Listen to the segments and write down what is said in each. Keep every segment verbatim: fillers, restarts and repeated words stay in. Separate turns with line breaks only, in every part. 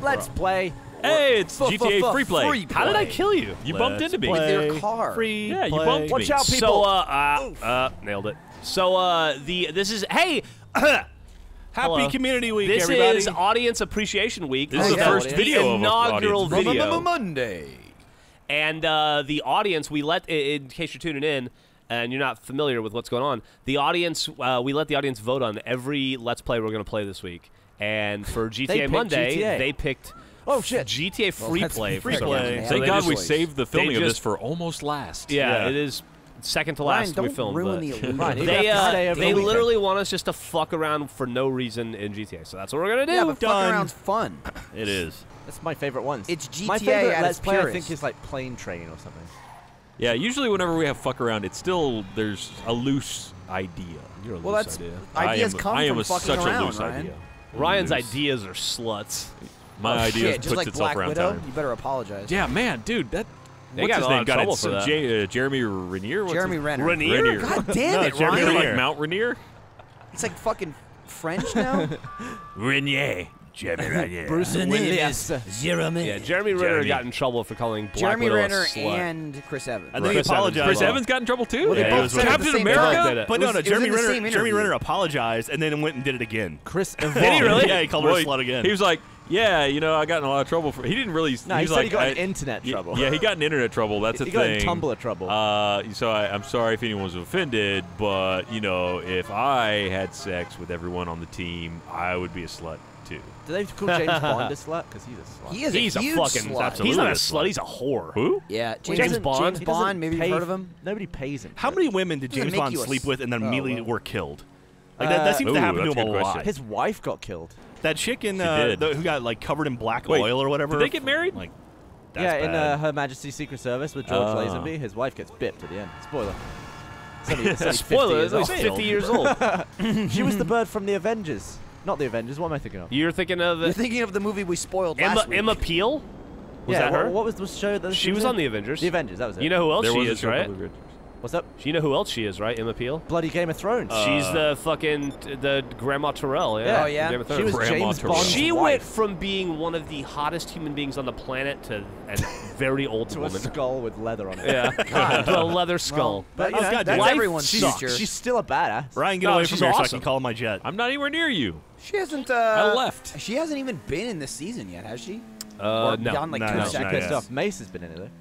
Let's play.
Hey, it's G T A Freeplay.
How did I kill you?
You bumped into me.
With your car.
Free
Yeah, you
play.
bumped
Watch
me.
out, people.
So, uh, uh, uh, nailed it. So, uh, the this is hey.
Happy
Hello.
Community Week,
This
everybody.
is Audience Appreciation Week.
This is the
yeah.
first
The
video of
inaugural
audience.
video.
Monday.
And uh, the audience, we let, in case you're tuning in and you're not familiar with what's going on, the audience, uh, we let the audience vote on every Let's Play we're going to play this week. And for G T A
picked
Monday,
G T A.
they picked
Oh, shit.
G T A Free
that's
Play.
free
for some
play.
reason.
So
Thank
they
God
just-
we saved the filming
they
of this
just-
for almost last.
Yeah,
Yeah.
it is second to
Ryan,
last
don't
we filmed.
ruin
but
the illusion. Ryan, you
they
have to
uh,
stay over
they
the weekend.
literally want us just to fuck around for no reason in G T A. So that's what we're going to do.
Yeah, but fucking
Done.
around's fun.
It is.
That's my favorite ones.
It's G T A
My favorite
at
Let's
its
Play, I
purest.
think, is like Plane Train or something.
Yeah, usually whenever we have fuck around, it's still, there's a loose idea.
You're a
Well,
loose
that's
idea.
ideas
I am,
come
I am
from
a,
fucking
such
around,
a loose
Ryan.
idea.
Ryan's
Loose.
ideas are sluts.
My
Oh,
ideas
shit,
puts
just like
itself
Black
around
Widow,
time.
you better apologize.
Yeah, man, dude, that.
They
what's
got
his
a lot
name?
of
Got
trouble
it.
for that.
J uh, Jeremy Renier. What's
Jeremy
his?
Renner.
Renier?
Renier.
God damn
No,
it,
Jeremy
Ryan.
Is it
Renier.
like Mount Rainier?
It's like fucking French now.
Renier. Jeremy Renier.
Bruce
The name
Willis.
Jeremy.
Yeah, Jeremy Renner
Jeremy.
got in trouble for calling Black
Jeremy
Widow
Renner
a slut.
and Chris Evans.
I think he
Chris
apologized.
Evans.
Chris
Well,
Evans got in trouble too.
Well, they
Yeah,
both
it was
said it at
Captain
the same
America?
time.
did it.
But
It
no,
was-
no,
it was
Jeremy
in the
Renner,
same
Jeremy
interview.
Renner apologized and then went and did it again.
Chris Evans.
Did he really?
Yeah, he called her a
Well,
slut again.
He was like, yeah, you know, I got in a lot of trouble for. He didn't really.
No,
he
he
was
said
like,
he got
I-
in internet
y-
trouble.
Yeah, he got in internet trouble. That's a
he got
thing.
in Tumblr trouble.
Uh, so I, I'm sorry if anyone was offended, but you know, if I had sex with everyone on the team, I would be a slut too.
Do they call James Bond a slut? Because he's a slut.
He is
He's
a,
a
huge
fucking.
slut.
He's not a
Absolutely a
slut. He's a whore.
Who?
Yeah, James,
James Bond?
James
He doesn't
Bond. Maybe
pay
you've heard
f-
of him.
Nobody pays him.
How
for
many
it.
women did
Doesn't
James
make
Bond
you a
sleep
s-
with and then
oh,
immediately
well.
were killed? Like that, that seems
Ooh,
to happen to
that's
him
a
a
good
lot.
question.
His wife got killed.
That chick in
She
uh,
did.
the, who got like covered in black
Wait,
oil or whatever.
did they get married?
Like, that's
yeah, in
bad.
uh, Her Majesty's Secret Service with George
Ah.
Lazenby, his wife gets bipped at the end. Spoiler. It's only, it's only
Spoiler,
fifty years
he's
old.
fifty years old.
She was the bird from the Avengers. Not the Avengers. What am I thinking of?
You're thinking of
You're
the
thinking of the movie we spoiled
Emma,
last week.
Emma Peel? Was
yeah,
that
what,
her?
what was the show that
She was
in?
on the Avengers.
The Avengers, that was it.
You know who else
There
she
was a
is,
show
right?
called Avengers.
What's up?
You know who else she is, right? Emma Peel.
Bloody Game of Thrones.
She's the fucking the Grandma Terrell. Yeah.
Yeah.
Oh, yeah?
Game of
she
Thrones.
was
Grandma
James
Terrell.
Bond's
She
wife.
went from being one of the hottest human beings on the planet to a very old
to a
woman.
skull with leather on it.
Yeah, to a leather skull.
But you
Oh,
know,
God,
that's
life
everyone's
sucks.
future.
She's still a badass.
Ryan, get
No,
away from
she's
here so I
awesome.
can call my jet.
I'm not anywhere near you.
She hasn't. Uh,
I left.
She hasn't even been in this season yet, has she?
Uh,
or
no.
beyond like
No,
two
no,
She's
not
seconds.
pissed
yet.
off. Mace has been in it though.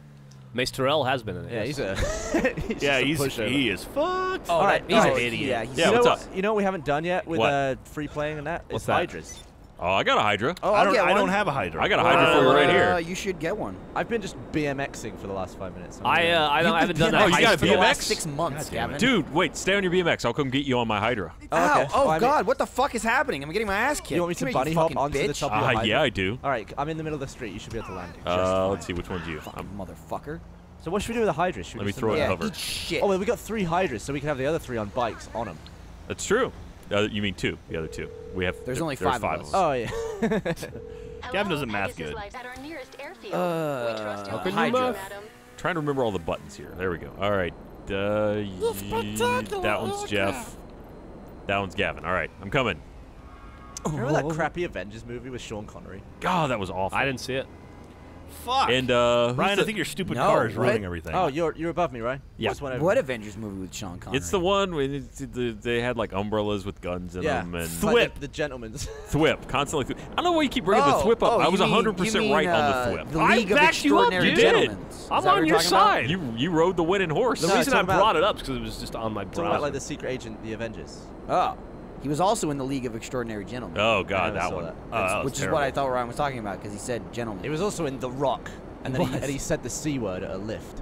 Mace Terrell has been in it.
Yeah,
yes.
he's a. he's
Yeah,
just a
he's
pushover.
he is fucked.
Oh,
All right,
that-
all
he's
right.
an idiot. Yeah, he's
Yeah,
you know
what's
what?
up?
You know what we haven't done yet with
What?
uh, free playing and that?
What's
It's
that?
Hydras.
Oh, I got a Hydra.
Oh,
I
I'll
don't.
get
I
one.
don't have a Hydra.
I got a Hydra for you right
Uh,
here.
You should get one.
I've been just BMXing for the last five minutes.
I uh, I, don't, I haven't done
Oh,
that.
you
heist
got a
for the
yet.
last
B M X?
six months,
God damn
Gavin.
it. Dude, wait, stay on your B M X. I'll come get you on my Hydra.
Oh,
Ow!
okay.
Oh
Well, I mean-
God! What the fuck is happening? I'm getting my ass kicked.
You want me to
Come here,
bunny
you
hop
fucking
onto the
bitch.
top of your
Uh,
Hydra?
yeah, I do.
All right, I'm in the middle of the street. You should be able to land.
Uh, let's see, which one's you?
Fucking
Um,
motherfucker.
So what should we do with the Hydra? Should we
Let me
just
throw it
invite-
Yeah,
hover.
eat shit.
Oh, well, we got three Hydras, so we can have the other three on bikes on them.
That's true. Uh, you mean two? The other two. We have.
There's
there-
only
there's
five of
five
us.
Oh yeah.
Gavin doesn't math good.
Uh,
can you
Hydra.
math?
Trying to remember all the buttons here. There we go. All right. Uh, y- that one's Jeff. That one's Gavin. All right, I'm coming.
Remember that crappy Avengers movie with Sean Connery?
God, that was awful.
I didn't see it.
Fuck.
And uh, who's
Ryan,
the-
I think your stupid
No,
car is
what?
ruining everything.
Oh, you're you're above me, right?
Yeah.
Just went over.
What Avengers movie with Sean Connery?
it's the one where it- the- they had like umbrellas with guns in
Yeah.
them and
It's like
Thwip.
The, the gentleman's.
Thwip, constantly. Thwip. I don't know why you keep bringing
Oh,
the Thwip up.
oh,
I
you
was
mean-
one hundred
you
percent
mean,
right
uh,
on the Thwip.
The
I
League of
backed you up,
Extraordinary
dude.
Gentlemen.
I'm
Is that what
on
you're
your
talking about?
side.
You you rode the winning horse.
The
No,
reason
talking
I
about-
brought it up is because it was just on my
Talking
browser.
about like the secret agent, the Avengers.
Oh, he was also in the League of Extraordinary Gentlemen.
Oh
I
God,
never
that
saw
one.
that.
Oh,
That's-
that was
which is
terrible.
what I thought Ryan was talking about because he said gentlemen.
He was also in The Rock, and
He
then he,
was.
and he said the c word at a lift.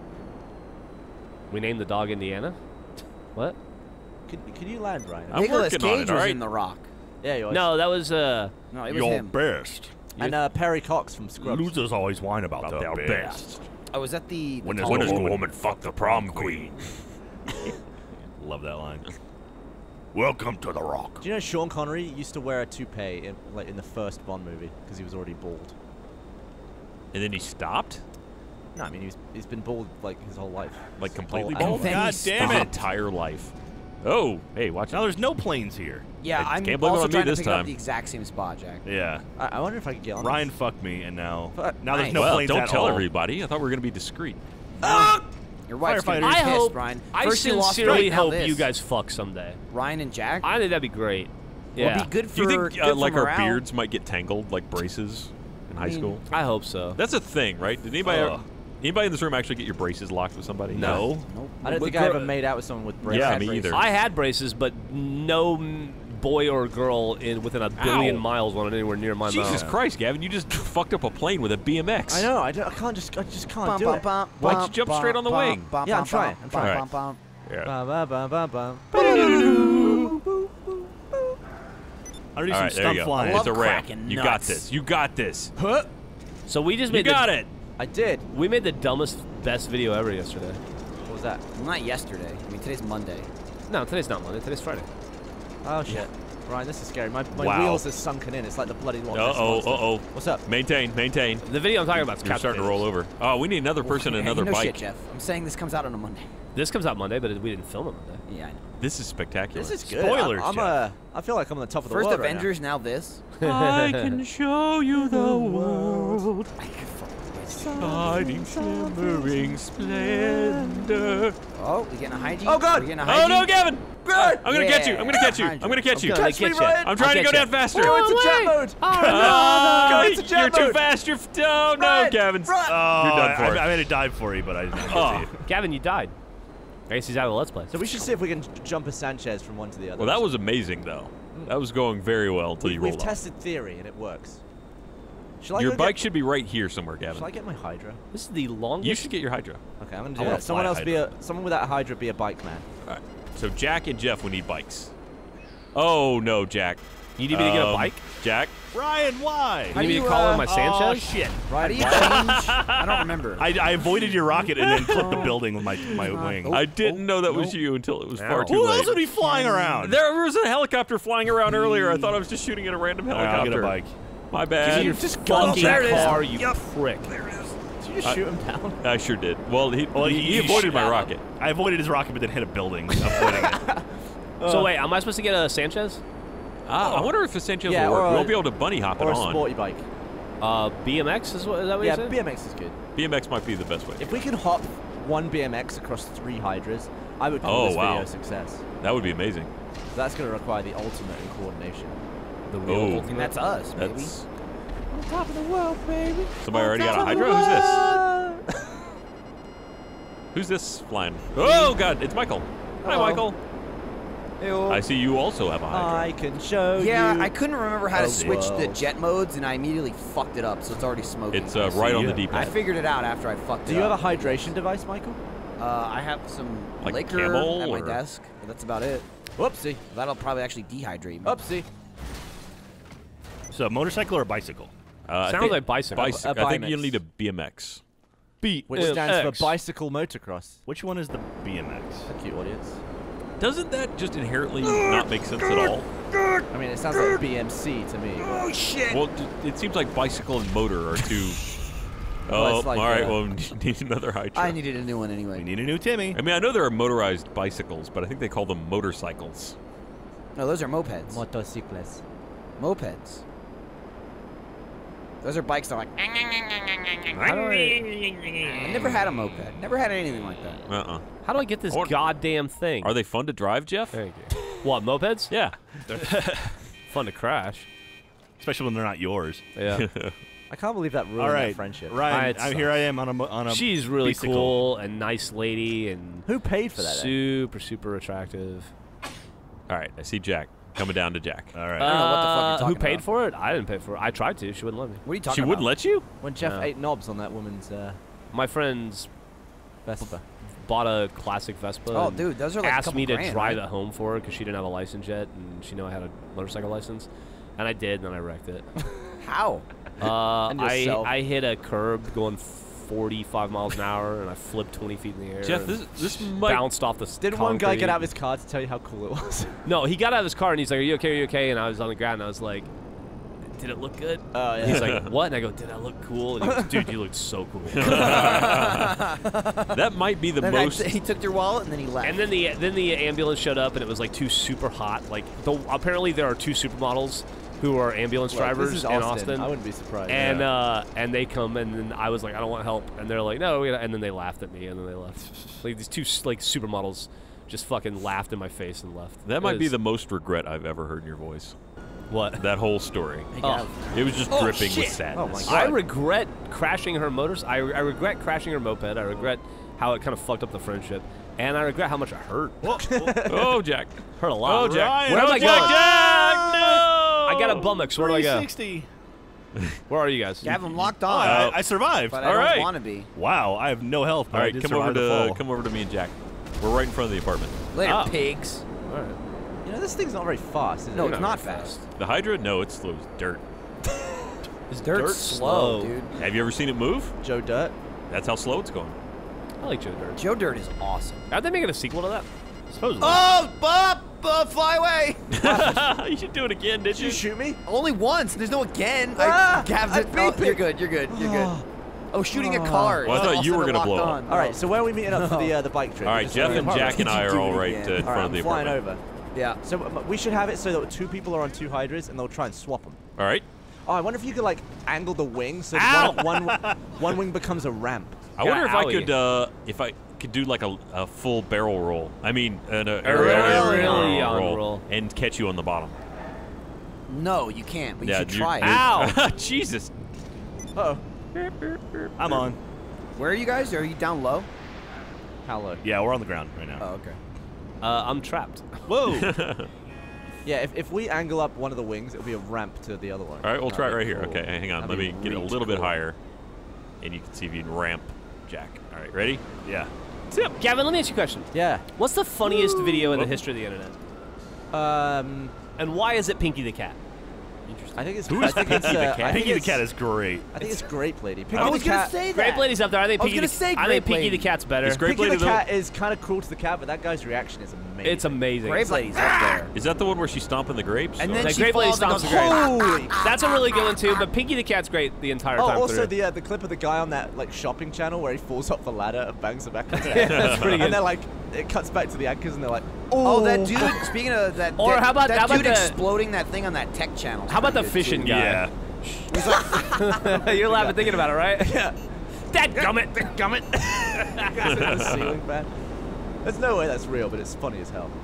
We named the dog Indiana. What?
Could, could you land, Ryan?
I'm
Nicolas
working on
Cage
it,
was
alright?
in The Rock.
Yeah, you are.
No, that was uh.
No, it was
Your
him.
best.
And uh, Perry Cox from Scrubs.
Losers always whine about,
About
their
their
best.
Oh, was that the? the
Winners
tall
winners
one?
go home and fuck the prom queen. Love that line. Welcome to the Rock.
Do you know Sean Connery used to wear a toupee in, like in the first Bond movie because he was already bald?
And then he stopped,
No, I mean he's he's been bald like his whole life.
like completely
Oh,
bald.
then
God
he
damn
His
it.
entire life. Oh, hey, watch
Now
out.
there's no planes here.
Yeah,
I
I'm
can't blame it
also
on me
trying to
this
pick up
time.
the exact same spot, Jack.
Yeah.
I, I wonder if I could get on.
Ryan
this.
fucked me, and now
But-
now there's
Nice.
no
Well,
planes
don't
at
tell
all.
everybody. I thought we were going to be discreet.
Your wife's gonna be
Firefighters.
I
pissed,
hope.
Brian.
I
First you lost
sincerely
right, now
hope
this.
you guys fuck someday.
Ryan and Jack.
I think that'd be great.
It'll
Yeah.
be good for
Do you think
good
uh,
for
like our
morale.
beards might get tangled like braces in high
mean,
school?
I hope so.
That's a thing, right? Did anybody
Ugh.
anybody in this room actually get your braces locked with somebody?
No.
Nope.
I don't
With
think I
gr-
ever made out with someone with braces.
Yeah,
had
me
braces.
either.
I had braces, but no m- boy or girl in within a billion
Ow.
miles wanted anywhere near my
Jesus
mouth.
Christ, Gavin! You just fucked up a plane with a B M X.
I know. I, don't, I can't just. I just can't
Bum,
do
bum,
it.
bum,
Why'd you
bum,
jump
bum,
straight on the
bum,
wing?
bum,
Yeah, I'm
bum,
trying,
bum,
I'm trying.
bum, bum,
Yeah.
Bum, bum, bum, bum, bum.
I'll do
All
some
right, there
stunt
you go.
flying.
It's a
love
wrap.
cracking
You got
nuts.
this. You got this.
Huh?
So we just
You
made
got
the,
it.
I did.
We made the dumbest, best video ever yesterday.
What was that?
Well, not yesterday. I mean, today's Monday.
No, today's not Monday. Today's Friday.
Oh shit. Ryan, this is scary. My, my
Wow.
wheels are sunken in. It's like the bloody Loch
Uh
Ness
oh. Uh
Monster.
oh.
What's up?
Maintain. Maintain.
The video I'm talking about is
You're
couch
starting to
potatoes.
roll over. Oh, we need another person and
Yeah,
another
you know
bike.
shit, Jeff. I'm saying this comes out on a Monday.
This comes out Monday, but we didn't film it Monday.
Yeah, I know.
This is spectacular.
This is good.
Spoilers,
I'm, I'm
Jeff.
uh, I feel like I'm on the top of the
First
world right
Avengers, now this.
I can show you the world.
I can fucking
Shining, shimmering splendor.
Oh, we getting a hygiene?
Oh, God.
We getting a
Oh
hygiene?
no, Gavin!
now.
I'm gonna get you. I'm gonna catch you. I'm gonna catch you.
I'm gonna
Catch me,
get you.
Ryan.
I'm trying to
I'll
go
get
down
you.
faster.
Go into jet
wait.
mode.
Ah,
Go into jet
you're too
mode.
fast. You're f- oh no,
Ryan,
Gavin's.
Ryan.
Oh,
You're done for
I,
it.
I, I made a dive for you, but I didn't get
Oh.
to you.
Gavin, you died. I guess he's out of the Let's Play.
So we should see if we can j- jump a Sanchez from one to the other.
Well, that was amazing though. That was going very well until
we,
you
We've
rolled off.
tested theory and it works. Shall I
Your
go
bike
Get,
should be right here somewhere,
shall I
Gavin.
get my Hydra?
This is the longest.
You should get your Hydra.
Okay, I'm gonna
I
do
wanna
that. Someone
fly
else be a someone without a Hydra be a bike man.
All right. So Jack and Jeff, we need bikes. Oh no, Jack.
You need me to get a
Um,
bike?
Jack.
Ryan, why?
You
How
need
do
me to
you,
call
uh,
in my
Oh,
Sanchez?
shit.
How do you change? I don't remember.
I, I avoided your rocket and then clipped the building with my, my wing.
I didn't know that was
nope.
you until it was
Ow.
far too
Who
late.
else would be flying around?
There was a helicopter flying around earlier. I thought I was just shooting at a random
All right, I'll
helicopter.
get a bike.
My
Give
bad.
me your
Just go.
fucking
There it is.
car, you
Yep.
prick.
Did you just
I-
shoot him down?
I sure did. Well, he,
Well,
he,
you-
he
you
avoided
shoot
my
at him.
rocket.
I avoided his rocket, but then hit a building, avoiding it.
So wait, am I supposed to get a Sanchez?
Ah, I wonder if a Sanchez
Yeah,
will work.
or
We
a-
won't be able to bunny hop it
Or a
on.
sporty bike?
Uh, B M X is what? Is that what
Yeah,
you said?
B M X is good.
B M X might be the best way.
If we can hop one B M X across three Hydras, I would call
Oh,
this
wow.
video a success.
That would be amazing.
That's going to require the ultimate in coordination.
The
Oh.
real
I think that's us, baby.
That's
On top of the world, baby.
somebody already got a
On top of
Hydra.
the
Who's this?
world.
Who's this flying? Oh God, it's Michael. Hi,
Uh-oh.
Michael.
Ew.
I see you also have a Hydra.
I can show
Yeah,
you.
I couldn't remember how to
the
switch the
world.
jet modes, and I immediately fucked it up, so it's already smoking.
It's uh, right on the
you.
D-pad.
I figured it out after I fucked
Do
it
you have
up.
a hydration device, Michael?
Uh, I have some
Like
liquor
Camel,
at my
or-
desk, but that's about it.
Whoopsie.
That'll probably actually dehydrate me.
Oopsie.
So, motorcycle or bicycle?
Uh, I
Sounds
think
like bicycle.
bicy-
A- a
I think you'll
BMX.
need a B M X.
B
Which stands for bicycle motocross.
Which one is the B M X?
Thank you, audience.
Doesn't that just inherently not make sense at all?
I mean, it sounds like B M C to me. but-
shit!
Well, d- it seems like bicycle and motor are two.
Well,
Oh,
it's like,
all right.
uh,
Well, we need another Hydra.
I needed a new one anyway.
We need a new Timmy.
I mean, I know there are motorized bicycles, but I think they call them motorcycles.
No, those are mopeds.
Motocicles.
Mopeds. Those are bikes that are like.
How do I,
I never had a moped. Never had anything like that.
Uh-uh.
how do I get this
Or-
goddamn thing?
Are they fun to drive, Jeff?
There you go. What, mopeds?
Yeah.
Fun to crash.
Especially when they're not yours.
Yeah.
I can't believe that ruined
All right,
that friendship.
Ryan,
It
I, here I am on a mo- on a.
She's really
bicycle.
cool and nice lady and
Who paid for that? then?
super, super attractive.
All right. I see Jack coming down to Jack.
All right.
don't know what the fuck you're
Uh,
talking
Who paid
about.
for it? I didn't pay for it. I tried to. She wouldn't let me.
What are you talking
She
about?
wouldn't let you?
When Jeff
No.
ate knobs on that woman's uh,
My friends
Vespa.
bought a classic Vespa.
Oh,
and
dude, those are like a
asked
couple
me to
grand,
drive
right?
it home for her because she didn't have a license yet, and she knew I had a motorcycle license, and I did, and then I wrecked it.
How?
Uh,
And
I
yourself.
I hit a curb going forty-five miles an hour, and I flipped twenty feet in the air.
Jeff,
and
this this might.
bounced off the. s-
Did one guy get
concrete.
out of his car to tell you how cool it was?
No, he got out of his car and he's like, "Are you okay? Are you okay?" And I was on the ground, and I was like, did it look good?
Oh, yeah.
He's like, what? And I go, did I look cool? And he goes, dude, you looked so cool.
That might be the
Then
most.
I, he took your wallet and then he left.
And then the then the ambulance showed up, and it was like two super hot. Like the, apparently there are two supermodels who are ambulance
Look,
drivers
this is
in
Austin.
Austin.
I wouldn't be surprised.
And
yeah.
uh, and they come, and then I was like, I don't want help, and they're like, no, we gotta, and then they laughed at me, and then they left. Like these two like supermodels just fucking laughed in my face and left.
That
It
might be
was-
the most regret I've ever heard in your voice.
what.
That whole story.
Oh.
It was just
Oh,
dripping
shit.
with sadness.
Oh, my
I
God.
regret crashing her motors. I, I regret crashing her moped. I regret how it kind of fucked up the friendship, and I regret how much it hurt.
Oh, Jack.
Hurt a lot.
Oh, Jack.
Ryan,
Where am
oh,
I
Jack,
going?
Jack, no!
I got a bummix. Where do I go?
three sixty.
Where are you guys?
You have him locked
Oh,
on.
I, I survived.
but
all
I don't
right.
want to be.
Wow, I have no health. but
All
I
right,
did
come
survive
over
the
to
fall.
come over to me and Jack. We're right in front of the apartment.
Later,
Oh.
pigs.
All right.
You know, this thing's not very fast, is
No,
it?
it's not fast.
The Hydra? No, it's slow as dirt.
It's dirt,
Dirt's
slow,
slow.
dude.
Have you ever seen it move?
Joe Dirt.
That's how slow it's going.
I like Joe Dirt.
Joe Dirt is awesome.
Aren't they making a sequel to that?
Supposedly.
Oh, Bob! Uh, fly away!
You should do it again, did
Did you shoot me?
Only once. There's no again.
Ah,
I, Gav's
I
it. Oh,
beat
you're
it.
good. You're good. You're good. Oh, shooting a car.
Well, I thought
All
you were
sudden
gonna blow
locked
up.
on.
All right, so where are we meeting up for the uh, the bike trip?
All right,
Just
Jeff
in the
and
apartment?
Jack and I
You
are
do
all
it
right
again.
uh, in
All
front
right,
of the
I'm flying
apartment.
over.
Yeah.
So um, we should have it so that two people are on two Hydras, and they'll try and swap them.
All right.
Oh, I wonder if you could like angle the wing so
Ow!
that one, one, one wing becomes a ramp.
I wonder if
Yeah,
I
owie.
could uh, if I could do like a, a full barrel roll. I mean, an uh,
Aerial
roll,
roll.
and catch you on the bottom.
No, you can't. But you should
you-
try it.
Ow!
Jesus.
Uh oh.
I'm on.
Where are you guys? Are you down low?
How low?
Yeah, we're on the ground right now.
Oh, okay.
Uh, I'm trapped.
Whoa.
Yeah, if, if we angle up one of the wings, it'll be a ramp to the other one.
All right, we'll try it right here.
cool.
Okay, hang on.
That'd
Let
be
me get it a
really
little bit
cool.
higher, and you can see if you can ramp Jack. All right, ready?
yeah.
Tip. Gavin, let me ask you a question.
Yeah.
What's the funniest video in the
Oh.
history of the internet?
Um,
And why is it Pinky the Cat?
I think it's.
Who
I
is
think
Pinky
it's,
the
uh,
Cat?
I think
Pinky the
it's-
Cat is great.
I think it's Grape Lady. Pinky
I
the
was gonna
Cat.
say that.
Grape Lady's up there. I think
I was
Pinky
gonna
the,
say
I think
Grape
Pinky
Lady.
the Cat's better.
Is Grape
Pinky
Lady
the
the-
Cat is kind of cruel to the cat, but that guy's reaction is amazing.
It's amazing.
Grape Lady's up there.
Is that the one where she's stomping the grapes?
And
Or-
then
The
she
Grape Lady
falls and
stomps
goes,
the grapes.
holy.
That's a really good one too. But Pinky the Cat's great the entire
Oh,
time
also
through.
the uh, the clip of the guy on that like shopping channel where he falls off the ladder and bangs the back of his
Yeah,
head.
that's pretty good.
And they're like, it cuts back to the anchors and they're like,
Oh, that dude. Speaking of that,
Or
that,
how about-
that
how about
dude
the-
exploding that thing on that tech channel?
How about the fishing guy?
Yeah.
You're laughing thinking about it, right?
yeah.
That gummit.
Gummit. the ceiling fan. There's no way that's real, but it's funny as hell.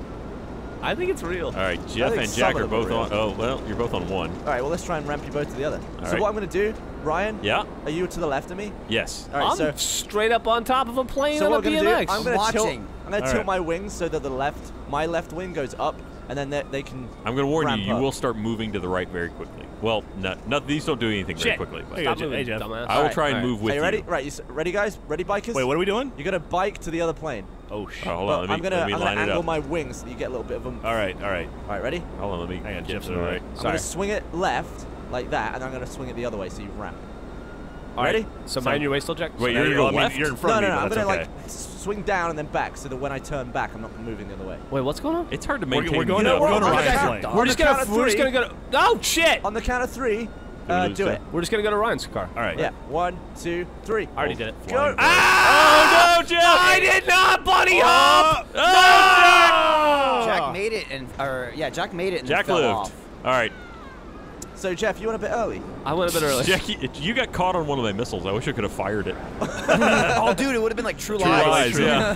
I think it's real.
All right, Jeff
think
and
some
Jack
of
are
them are
both
real.
on. Oh, well, you're both on one.
All right, well let's try and ramp you both to the other.
All
so
right.
what I'm gonna do, Ryan?
Yeah.
Are you to the left of me?
Yes.
All right,
I'm
so
straight up on top of a plane
so
on
what
a
I'm gonna
B M
do?
X.
I'm gonna
I'm
tilt.
watching.
I'm gonna
All
tilt
right.
my wings so that the left, my left wing goes up, and then they, they can.
I'm going to warn
ramp
you, you
up.
will start moving to the right very quickly. Well, not, not these don't do anything very
Shit.
quickly. But
There you go,
Stop
Jeff.
moving,
Hey, Jeff.
dumbass.
I will
Alright,
try and
alright.
move with
Are you ready?
you.
Right, you s- ready, guys? Ready, bikers?
Wait, what are we doing?
You're gonna bike to the other plane.
Oh, shit.
Oh, hold
But
on, let me,
I'm gonna,
let me
I'm
line
gonna
it
angle
up.
my wings so you get a little bit of them.
All right, all right.
All right, ready?
Hold on, let me
Hang on,
get
Jeff's
to
in
the
the
right.
right.
I'm
Sorry.
gonna swing it left like that, and I'm gonna swing it the other way so you ramp.
All right.
Ready?
So mind your way still, Jack?
Wait,
Now
you're
you're,
going
I mean,
left?
you're in
No,
front
no,
of me,
no. I'm
but
gonna
that's
like
okay.
s- swing down and then back so that when I turn back, I'm not moving the other way.
Wait, what's going on?
It's hard to
We're-
maintain.
we're going
the-
to- we're going to
on the
Ryan's
count-
lane.
on
We're
the
just gonna
count of
we're just
three-
gonna go to Oh shit!
On the count of three,
we
uh,
lose
do
that?
it.
We're just gonna go to Ryan's car.
All right.
Yeah. One, two, three.
I already did it.
Go.
Flying.
Ah!
Oh, no, Jeff!
I did not bunny hop!
Oh!
Jack made it and, or yeah, Jack made it and
Jack
then fell
lived.
off.
All right.
So Jeff, you went a bit early.
I went a bit early.
Jack, you, you got caught on one of my missiles. I wish I could have fired it.
Oh, dude, it would have been like True,
True
Lies.
lies, yeah.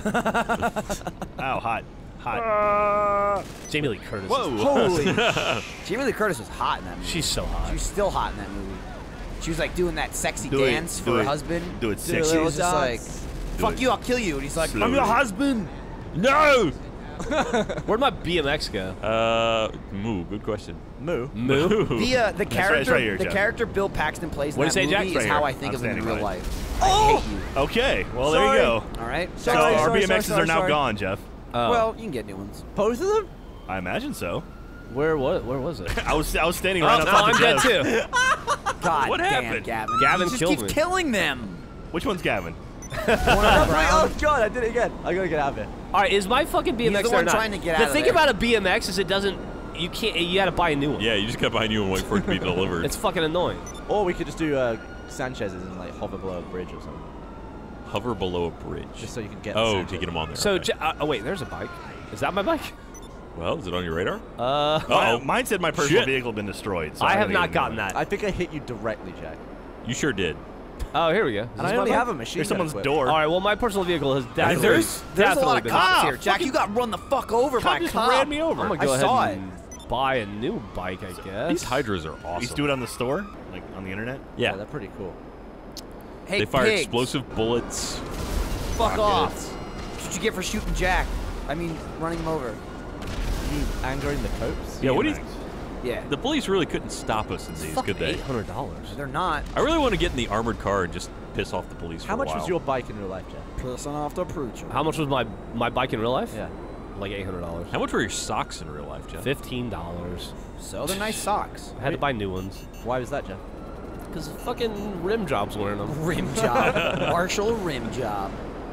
Ow, hot. Hot.
Jamie Lee Curtis.
Whoa.
Holy. Jamie Lee Curtis was hot in that movie.
She's so hot.
She was still hot in that movie. She was like doing that sexy
Do it,
dance
do
for her
it,
husband.
do it
She was
sexy.
just like, fuck
it.
you, I'll kill you. And he's like, I'm
Slowly.
your husband.
No!
Where'd my B M X go?
Uh, moo. Good question.
Moo.
Moo?
The uh, the
right-
character
it's right here,
the
Jeff.
character Bill Paxton plays in
What'd
that
you say, Jack?
movie
Right
is how
here.
I think
I'm
of him in
standing
real
right.
life.
Oh!
I hate you.
Okay, well, there
Sorry.
you go.
All right.
So
Sorry,
our
sorry,
B M Xs
sorry,
are now
sorry.
gone, Jeff.
Oh.
Well, you can get new ones.
Both of them?
I imagine so.
where what? Where was it?
I was I was standing
Oh,
right
no,
outside
I'm
the
dead
Jeff.
too.
God
What
damn,
happened?
Gavin.
Gavin
he just
killed
keeps
me.
killing them.
Which one's Gavin?
One on the ground.
Oh god, I did it again. I gotta get out of here.
All right, is my fucking B M X
He's the
there
one
or not?
trying to get
the
out of
thing
there.
about a B M X is it doesn't you can't. You got to buy a new one.
Yeah, you just gotta buy a new one and wait for it to be delivered.
It's fucking annoying.
Or we could just do uh, Sanchez's and like hover below a bridge or something.
Hover below a bridge.
Just so you can get.
Oh,
Sanchez.
to get them on there.
So,
okay.
J uh, oh wait, there's a bike. Is that my bike?
Well, is it on your radar?
Uh,
Oh,
Mine, mine said my personal
shit.
vehicle had been destroyed. So
I
I'm
have
gonna
not
get a new
gotten
one.
that.
I think I hit you directly, Jack.
You sure did.
Oh, here we go. Is
And
this
I
my
only
bike?
have a machine.
There's
gun
someone's
equipped.
door.
All right. Well, my personal vehicle has definitely,
There's there's a lot of
definitely been
cops
stopped.
here. Jack, you got run the fuck over by a
just
cop.
ran me over.
I'm gonna
I
go ahead
saw
and buy a new bike, I guess.
These Hydras are awesome.
You just do it on the store, like on the internet.
Yeah,
Yeah.
they're pretty cool.
Hey,
They fire
pigs,
explosive bullets.
Fuck
rockets.
off. That's what you get for shooting Jack. I mean, running him over.
You angering the cops?
Yeah, what do you...
Yeah.
The police really couldn't stop us in these, could they?
Eight hundred dollars.
They're not.
I really want to get in the armored car and just piss off the police for
How
a
much
while.
was your bike in real life, Jack?
Pissing off the preacher.
How much was my my bike in real life?
Yeah.
Like eight hundred dollars.
How much were your socks in real life, Jeff?
Fifteen dollars.
So they're nice socks.
I had to buy new ones
Why was that, Jack?
because fucking rim jobs wearing them.
Rim job. Marshall rim job.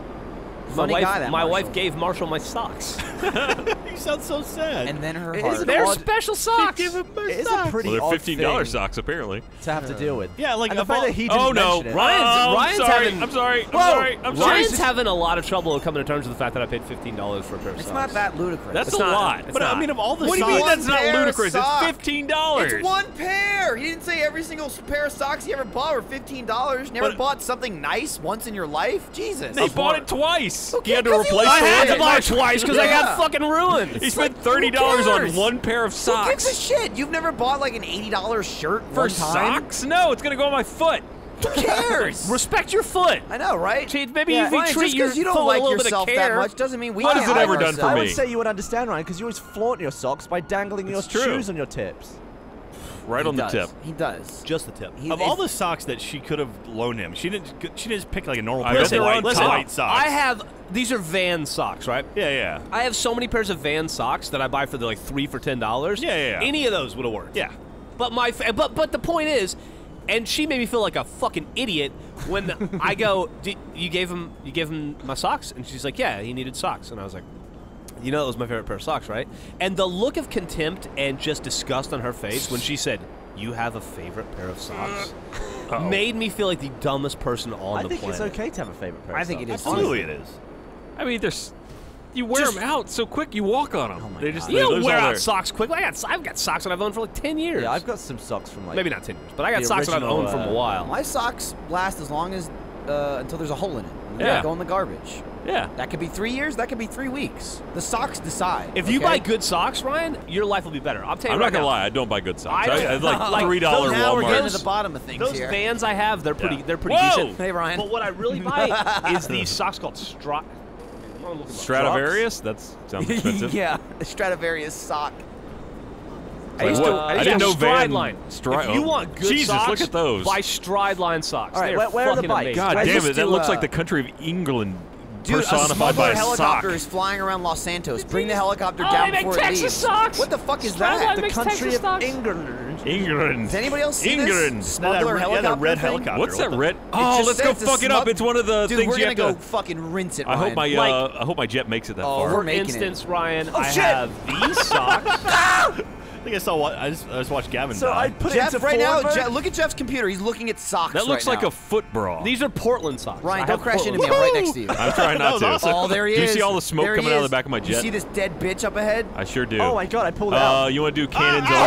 My
Funny
wife,
guy, that
my wife
Marshall.
gave Marshall my socks.
You sound so sad.
And then her
It
heart.
is an
They're
odd-
special socks.
It is a pretty
Well, they're
odd
fifteen dollar
thing
socks, apparently.
to have to deal with.
Yeah, like
and the
of
fact
all-
that he didn't
Oh, no.
mention it.
Ryan's-
Oh,
Ryan's
I'm sorry.
having-
I'm sorry. I'm
Whoa.
sorry. I'm sorry.
Ryan's having a lot of trouble coming to terms with the fact that I paid fifteen dollars for a pair of
It's
socks.
not that ludicrous.
That's
It's
a
not-
lot.
it's
But I
not.
mean, of all the
What do you
socks,
mean that's not
One pair of
ludicrous? It's
socks.
fifteen dollars.
It's one pair. He didn't say every single pair of socks he ever bought were fifteen dollars. Never
But-
bought something nice once in your life? Jesus.
They bought it twice.
Okay,
he had to
'cause he
replace
likes
the
it.
one
I had
that
to buy it
matched-
twice because I
Yeah.
got fucking ruined.
He spent
like,
thirty
who
dollars on
cares?
one pair of
Who gives a
socks.
shit? You've never bought like an eighty dollar shirt
For
one time?
socks? No, it's gonna go on my foot.
Who cares?
Respect your foot.
I know, right?
Gee, maybe
Yeah,
if you
Ryan,
treat
just
your
because you don't
foot with
like
a little bit of
yourself that
care.
much doesn't mean we
What
can't
has it
like
ever done for
ourselves.
I
me?
would say you would understand, Ryan, because you always flaunt your socks by dangling your
It's true.
shoes on your tips.
Right
He
on the
does.
tip.
He does.
just the tip.
He-
of
if-
all the socks that she could have loaned him, she didn't. She didn't just pick like a normal
I
pair
bet
of
they're
white,
on
listen,
top.
white socks.
I have these are Van socks, right?
Yeah, yeah.
I have so many pairs of Van socks that I buy for the, like three for ten dollars.
Yeah, yeah, yeah.
Any of those would have worked.
Yeah.
But my fa- but but the point is, and she made me feel like a fucking idiot when I go, "D- you gave him you gave him my socks, and she's like, yeah, he needed socks, and I was like, you know, that was my favorite pair of socks, right? And the look of contempt and just disgust on her face when she said, you have a favorite pair of socks, made me feel like the dumbest person on
I
the
think
planet.
it's okay to have a favorite pair
I
of
think
socks.
it is.
Absolutely, it is.
I mean, there's. You wear
Just-
them out so quick, you walk on them.
Oh my
they just
God.
You
they
don't
lose
wear
all
out
their-
socks quickly. I got I've got socks that I've owned for like ten years.
Yeah, I've got some socks from like...
maybe not ten years, but I got
the
socks that I've
original,
owned from a
uh,
while.
My socks last as long as uh, until there's a hole in it. And then
Yeah.
they go in the garbage.
Yeah.
That could be three years. That could be three weeks. The socks decide.
If you
okay?
buy good socks, Ryan, your life will be better. I'll tell you
I'm
right
not gonna
now.
lie, I don't buy good socks.
I
I,
don't-
I like
like,
three dollar
So now we're getting
Walmart.
to the bottom of things
Those
here.
Vans I have, they're pretty.
Yeah.
They're pretty
Whoa!
decent.
Hey, Ryan.
But what I really buy is these socks called Strat.
Stradivarius? That sounds expensive.
yeah, a Stradivarius sock.
Like
used
what?
to-
I
used
didn't
to
know
Stride
Van.
Line.
Stri-
If you
oh,
want good
Jesus,
socks,
look at those.
buy Stride Line socks.
All right,
They're
where- where are the
fucking
bikes?
amazing.
God
I
damn
used
it, that
to,
looks
uh,
like the country of England
Dude, a
personified
smuggler
by a sock.
helicopter is flying around Los Santos. Bring the helicopter
Oh,
down
they make
before it
Texas
leaves.
socks.
What the fuck is
Stride
that?
Line
The
makes
country
Texas
of
socks.
England.
England.
Does anybody else see
England.
this?
No, that
Smuggler
red- yeah,
helicopter
that red
thing?
helicopter.
What's
What
that
the-
red?
It
Oh,
just
let's go
says
fuck
the
it up.
smug-
It's one of the
Dude,
things
we're
you
gonna
have
go
to.
fucking rinse it,
I hope my
Ryan.
uh, I hope my jet makes it that
Oh,
far.
we're
For
making it.
instance, Ryan,
Oh,
I
shit.
have these socks.
I think I saw what I just, I just watched Gavin
So
die.
I put
Jeff,
it into
right now,
forward
Je-
mode.
look at Jeff's computer. He's looking at socks
That looks
right
like
now.
a foot bra.
These are Portland socks.
Ryan,
I
don't
have
crash into me.
Portland.
I'm right next to you.
I'm trying not
That
to.
was awesome.
Oh, there he
Do
is.
you see all the smoke
There he
coming out of the
is.
back of my
You
jet?
see this dead bitch up ahead?
I sure do.
Oh my god, I pulled
Uh,
out.
you want to do cannons
Ah!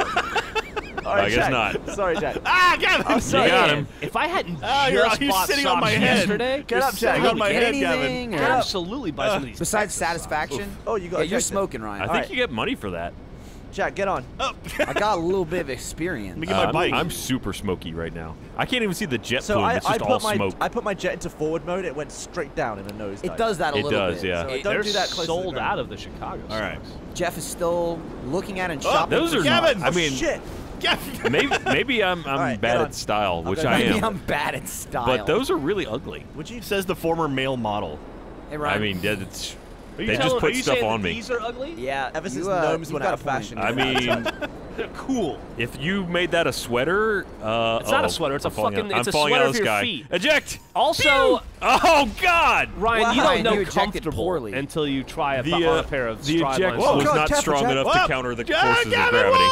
only?
All right,
I guess
Jack.
not.
Sorry, Jack.
ah, Gavin!
I'm sorry.
You got
Man,
him.
If I hadn't
Oh, you're-
just
you're
bought
sitting
socks
on my head.
yesterday,
Get up, Jack.
sitting on my
Get
head, Gavin.
anything,
I'd
or-
absolutely buy some of these.
Besides
Texas socks.
satisfaction?
Oh, you got
Yeah, you're
ejected.
smoking, Ryan.
I
All
think
right.
you get money for that.
Jack, get on.
Oh.
I got a little bit of experience.
Let me get my
Uh,
bike.
I'm, I'm super smoky right now. I can't even see the jet
So
plume.
I,
It's
I
just all
put my
smoke.
I put my jet into forward mode. It went straight down in a nose.
It does that a
It
little
does,
bit.
yeah.
So
Hey,
don't
they're
do that close to the
sold
ground.
out of the Chicago.
All right.
socks.
Jeff is still looking at and
Oh,
shopping.
those
for
are
Gavin!
I mean,
Shit.
Gavin!
maybe maybe I'm I'm
right,
bad
get on.
at style, which
go
I
Maybe
am.
I'm bad at style.
But those are really ugly.
Would you?
Says the former male model.
Hey, Ryan.
I mean, that- it's
Are you
They
telling,
just put
are you
stuff
saying
on
that
me.
These are ugly?
Yeah.
Ever since
you, uh,
gnomes
you've
went
got
out of
a point.
fashion.
I mean,
They're cool.
if you made that a sweater, uh,
It's not a
uh-oh,
sweater, it's
I'm
a
falling
fucking-
out-
it's
I'm
a
falling out
sweater
of the
for your
sky.
feet.
Eject!
Also,
Oh God!
Ryan,
Wow,
you don't know
you ejected
comfortable
poorly.
until you try a,
The,
on
uh,
a pair of
the
stride
eject
lines.
Whoa,
was
God,
not
Jeff,
strong
Jeff.
enough
Whoa.
to counter the
Jack,
forces of
Gavin,
gravity.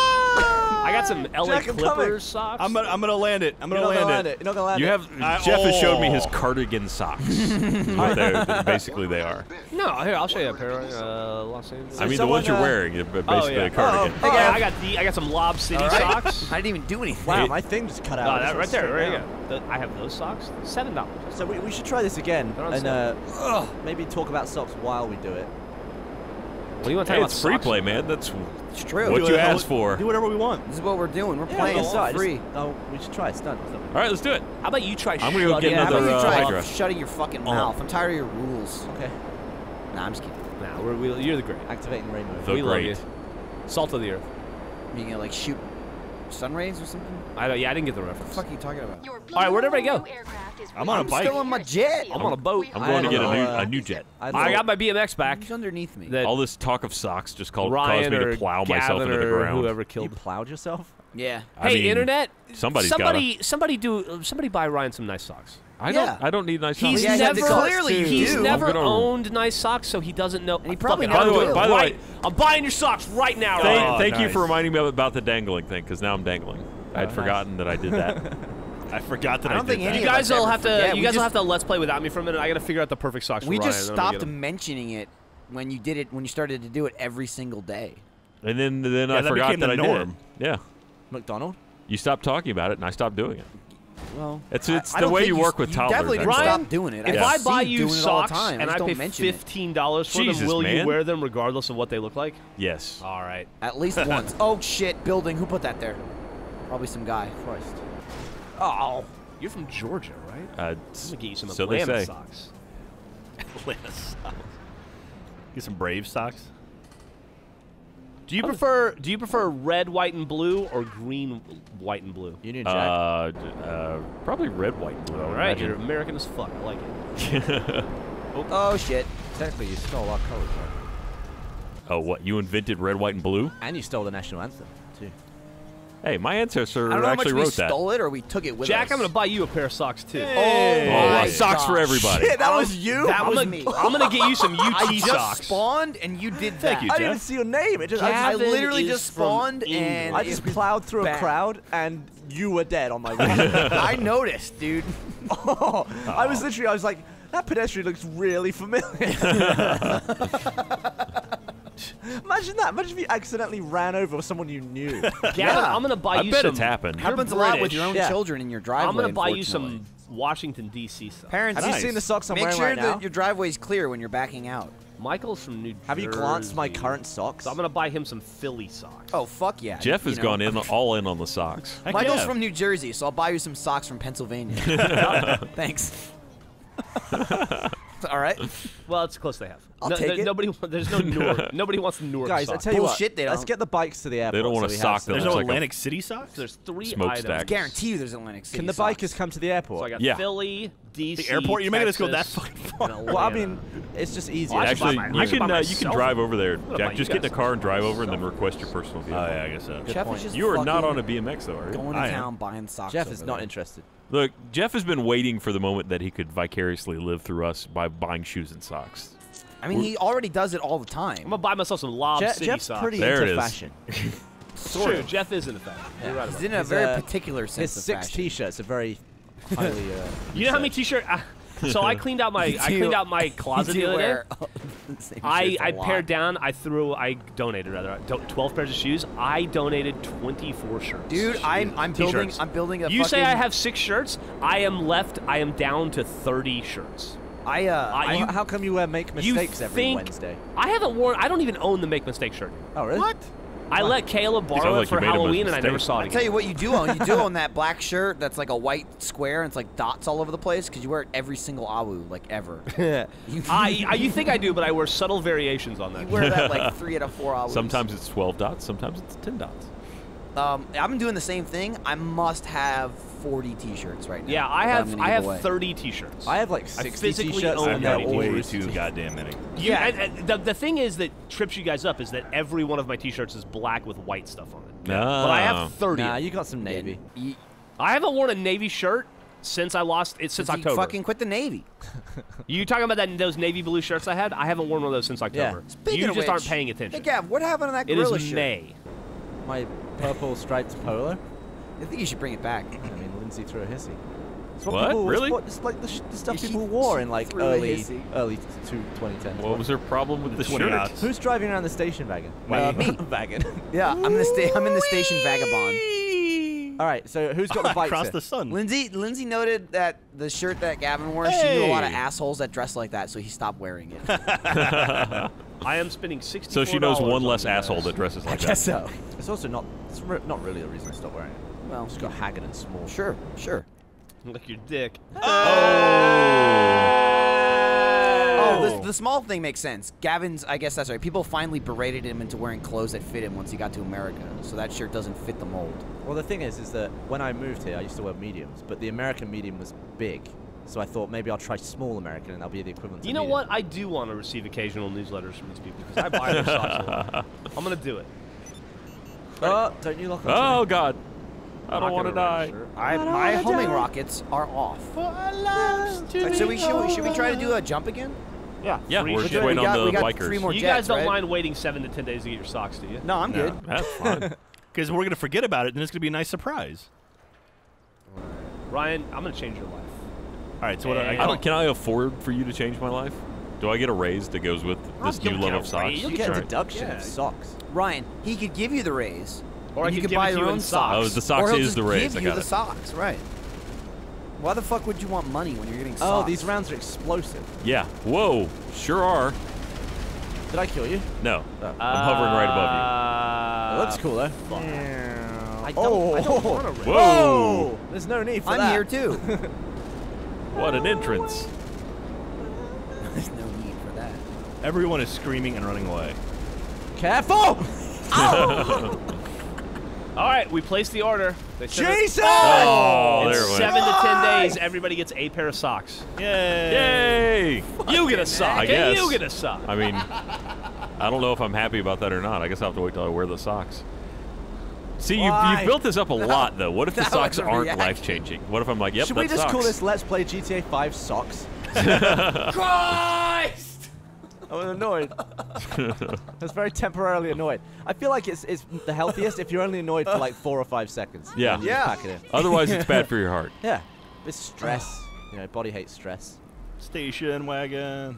I got some L A
Jack, I'm coming.
Clippers socks.
I'm gonna, I'm gonna land it. I'm
You're
gonna
not
land,
gonna land
it.
it. You're not gonna land
You
it.
have
I-
Jeff has showed me his
oh.
cardigan socks. is what they're- basically, they are.
No, here I'll show you a pair. Uh, Los Angeles.
I mean, the
someone,
ones you're
uh,
wearing, are basically
oh, yeah.
a cardigan.
Oh,
Hey,
oh.
I got the I got some Lob City
All right.
socks.
I didn't even do anything.
Wow,
It-
my thing just cut
Oh,
out.
that
It's
right there,
straight
right
down.
there. The- I have those socks. Seven dollars.
So we, we should try this again
They're on
and
sale.
uh, maybe talk about socks while we do it.
What do you want to
Hey,
talk
it's
about?
free
socks?
play, man. That's
It's true.
what
Do
you
whatever-
asked for.
Do whatever we want.
This is what we're doing. We're
Yeah,
playing
I guess
all
so. I
free.
Just, oh, we should try a stunt.
All right, let's do it.
How about you try?
I'm gonna go get
shutting
Yeah, how
another,
about you
uh,
try
Hydra.
shutting your fucking
Oh.
mouth? I'm tired of your rules.
Okay.
Nah, I'm just kidding.
Nah, we're, we, you're the great.
Activating rainbow.
The
we love
great.
you. Salt of the earth.
You gonna like shoot sun rays or something?
I don't. Yeah, I didn't get the
What the
reference.
fuck are you talking about?
All right, where'd everybody go?
I'm on a
I'm
bike.
still on my jet.
I'm on a boat.
I'm
I
going to
don't
get a new,
know, uh,
a new jet.
I,
I got my B M X back.
Who's underneath me?
That
All this talk of socks just called,
Ryan
caused me
or
to plow myself
Gavin
into the
or
ground.
whoever
You
killed.
plowed yourself?
Yeah.
I
Hey,
mean,
internet.
somebody's
somebody, somebody do. Somebody buy Ryan some nice socks.
I
Yeah.
don't. I don't need nice
He's
socks.
Yeah,
never.
clearly you
he's
do.
never
I'm gonna-
owned nice socks, so he doesn't know.
And he probably
Fuck it,
never
I'm doing
will.
it
By the way-
right. I'm buying your socks right now.
Thank,
Ryan.
Oh,
thank you
nice.
for reminding me about the dangling thing, because now I'm dangling. I had
Oh,
forgotten that I did that.
I forgot that
I
I,
don't
did
think any
that.
You
of
guys
us
will
ever
have to.
forget.
You
We
guys will
just-
have to let's play without me for a minute. I got to figure out the perfect socks
We
for Ryan.
just
and then I'm
stopped
gonna get 'em.
mentioning it when you did it. When you started to do it every single day.
And then, then
Yeah,
I
that
forgot
became
that
the
I
norm.
did it. Yeah.
McDonald?
You stopped talking about it, and I stopped doing it.
Well,
It's
I-
it's
I
the
don't
way
think
you work with
you
toddlers.
definitely
that's
didn't
all.
Ryan,
stop doing it.
If
I
I
see
buy
you
you
doing it all the
socks
time.
and
just
I
don't
pay
mention it.
fifteen dollars for
Jesus,
them, will
man.
you wear them regardless of what they look like?
Yes.
All right.
At least once. Oh shit! Building. Who put that there? Probably some guy. Christ.
Oh, you're from Georgia, right?
Uh,
I'm gonna get you some
so they
Atlanta
say.
socks.
Atlanta socks. Get some Brave socks.
Do you prefer Do you prefer red, white, and blue or green, white, and blue?
Union Jack?
Uh, d- uh, probably red, white, and blue. I
All
would
right,
imagine.
you're American as fuck. I like it.
Oh shit!
Technically, you stole our colors, right?
Oh, what? You invented red, white, and blue?
And you stole the national anthem, too.
Hey, my ancestor
I don't know how much
actually
we
wrote that.
stole it or we took it with
Jack,
us.
I'm gonna buy you a pair of socks too.
Oh,
Oh,
my
uh, socks for
gosh.
everybody.
Shit, that was you.
That
I'm
was
gonna,
me. I'm gonna get you some U T
I just
socks.
spawned and you did that.
Thank you,
I
Jeff.
didn't even see your name. It just, I
I
just,
Gavin
literally
is
just
from
spawned
England.
and
I just
it was
plowed through
bad.
a crowd and you were dead on my way.
I noticed, dude.
Oh, I was literally, I was like, that pedestrian looks really familiar. Imagine that. Imagine if you accidentally ran over someone you knew.
Gavin,
Yeah.
I'm gonna buy
I
you
bet
some.
it's happened.
You're
Happens a lot with
British.
your own
Yeah.
children in your driveway.
I'm gonna buy you
unfortunately.
some Washington D C socks.
Parents,
Have you
Nice.
seen the socks I'm
make
wearing
sure
right now?
that your driveway's clear when you're backing out.
Michael's from New Jersey.
Have you glanced my current socks?
So I'm gonna buy him some Philly socks.
Oh fuck yeah!
Jeff
you
has
know.
gone in all in on the socks.
Heck
Michael's
yeah.
from New Jersey, so I'll buy you some socks from Pennsylvania. Thanks. All right.
Well, it's close they have.
I'll
no,
take
there-
it.
Nobody, there's no Newark. Nobody wants Newark
Guys, I
socks.
tell you
Bullshit,
what.
they
Let's
don't.
get the bikes to the airport.
don't wanna
so we
sock
have some.
them.
There's
Looks
no
like a
Atlantic City socks?
There's three
smokestack.
items.
Guarantee you there's Atlantic City.
Can the
socks.
bikers come to the airport?
So I got
Yeah.
Philly, D C,
The airport? You're making us go that
Texas,
fucking far.
and
Well, I
Atlanta.
mean, it's just easier.
Well, I should buy
Actually,
my- I
you
should
can
buy
uh, you can
myself.
drive over there,
gonna buy
Jack.
you
Just get in
guys
the car and drive over, and then
myself.
request your personal vehicle.
Oh, yeah, I guess so.
Jeff
point.
is just
You are not
fucking
on a B M X though, are you?
going
I
to
am.
town buying socks.
Jeff
over
is not
there.
interested.
Look, Jeff has been waiting for the moment that he could vicariously live through us by buying shoes and socks.
I mean, he already does it all the time.
I'm gonna buy myself some Lob
Je-
City
Jeff's
socks.
pretty
There it
into
is.
fashion.
Sort
True,
of.
Jeff is into fashion. You're right
He's
about
in a
His,
very
uh,
particular
His
sense of
six
fashion.
T-shirts are very highly. Uh,
that. You know how many T-shirt? I, so I cleaned out my I
Do you-
cleaned out my closet
Do
the
you
other day.
wear the same
I,
shirts a
I
lot?
pared down. I threw. I donated rather. do- twelve pairs of shoes. I donated twenty-four shirts.
Dude, I'm I'm building
T-shirts.
I'm building a.
You say I
fucking-
have six shirts. I am left. I am down to thirty shirts.
I uh.
I-
I,
you-
how come you uh, make
you
mistakes every
think-
Wednesday?
I haven't worn. I don't even own the Make Mistake shirt.
Oh, really?
What?
I let Kayla borrow
Sounds
it
like
for
you made a
Halloween, and I never
mistake.
saw it
I
again.
tell you what, you do own. You do own that black shirt that's like a white square and it's like dots all over the place because you wear it every single awu like ever. you,
I, I, you think I do, but I wear subtle variations on that.
you wear that like three out of four awus.
Sometimes it's twelve dots, sometimes it's ten dots.
Um, I've been doing the same thing. I must have forty T-shirts right now.
Yeah, I
that I'm
have
gonna
I
give
have
away.
thirty T-shirts.
I have like sixty
physically
T-shirts,
own
and they're
thirty
always
Way too goddamn many.
Yeah, and, and the, the thing is that trips you guys up is that every one of my T-shirts is black with white stuff on it.
No.
But I have thirty.
Nah, you got some navy.
You,
I haven't worn a Navy shirt since I lost it since
you
October.
fucking quit the Navy.
You talking about that those navy blue shirts I had? I haven't worn one of those since October.
Speaking
you
of
just
which,
aren't paying attention.
Hey, Gav, what happened on that
It
gorilla
is
shirt?
May.
My purple striped polo.
I think you should bring it back.
I mean, Lindsay threw a hissy. It's
What?
People,
Really?
It's, what, it's like the, sh the stuff
She-
people wore in
she
like
threw a
early,
hissy.
early two twenty ten.
What was her problem with the
twenty
shirt?
outs.
Who's driving around the station wagon?
Uh, me.
Wagon.
Yeah, I'm in the sta I'm in the station vagabond.
All right, so who's got the bikes
Across
here?
the sun.
Lindsay Lindsay noted that the shirt that Gavin wore, she knew a lot of assholes that dress like that, so he stopped wearing it.
I am spending sixty.
So she knows one less asshole that dresses like that.
so.
It's also not. It's re not really the reason I stopped wearing it.
Well,
Just got haggard and small.
sure, sure.
Like your dick.
Oh, the, the small thing makes sense. Gavin's, I guess that's right. People finally berated him into wearing clothes that fit him once he got to America, so that shirt doesn't fit the mold.
Well, the thing is, is that when I moved here, I used to wear mediums, but the American medium was big, so I thought maybe I'll try small American, and that'll be the equivalent.
You
to
know
medium.
what? I do want to receive occasional newsletters from these people because I buy their socks a lot. I'm gonna do it.
Oh, don't you lock on
Oh God, I
I'm
don't
not
want to
gonna
die.
run, sure.
I, my homing rockets are off. Like, so we should, we should we try to do a jump again?
Yeah.
Yeah,
free
we're
shit.
just waiting
we got,
on
we
the
got
bikers.
three more
You
jets,
guys don't
right?
mind waiting seven to ten days to get your socks, do you?
No, I'm
No.
good.
That's fine.
Because we're going to forget about it, and it's going to be a nice surprise.
Ryan, I'm gonna change your life.
All right, so what I,
I don't, can I afford for you to change my life? Do I get a raise that goes with this
I'll
new
get
love
a
of socks?
raise.
You get a
Alright.
deduction
Yeah.
of socks.
Ryan, he could give you the raise,
Or I
and you
could
could
give
buy
it to
your
you
own
in
socks.
Oh, the socks
or he'll
is
just
the raise.
Give
I
you
got
the
it.
socks, right? Why the fuck would you want money when you're getting
Oh,
socks?
these rounds are explosive.
Yeah. Whoa. Sure are.
Did I kill you?
No.
Oh.
I'm hovering right above
Uh,
That looks cool, though.
I don't,
Oh.
I don't want to
you.
raise.
Whoa.
There's no need for
I'm
that.
here too.
What an entrance.
There's no need for that.
Everyone is screaming and running away.
Careful!
All right, we placed the order. They said that
Jesus!
Oh,
in
there it went.
seven to ten days, everybody gets a pair of socks.
Yay.
You get a sock.
I
and
guess.
You get a sock.
I mean, I don't know if I'm happy about that or not. I guess I'll have to wait till I wear the socks. See, you,
Why?
you've built this up a lot, though. What if the
That
socks
was a
aren't
reaction.
life-changing? What if I'm like, yep,
Should
that's
we just
socks.
call this Let's Play G T A five Socks?
Christ!
I'm annoyed. I was very temporarily annoyed. I feel like it's, it's the healthiest if you're only annoyed for like four or five seconds.
Yeah.
And you just pack it in.
Otherwise, it's bad for your heart.
Yeah. It's stress. You know, body hates stress.
Station wagon.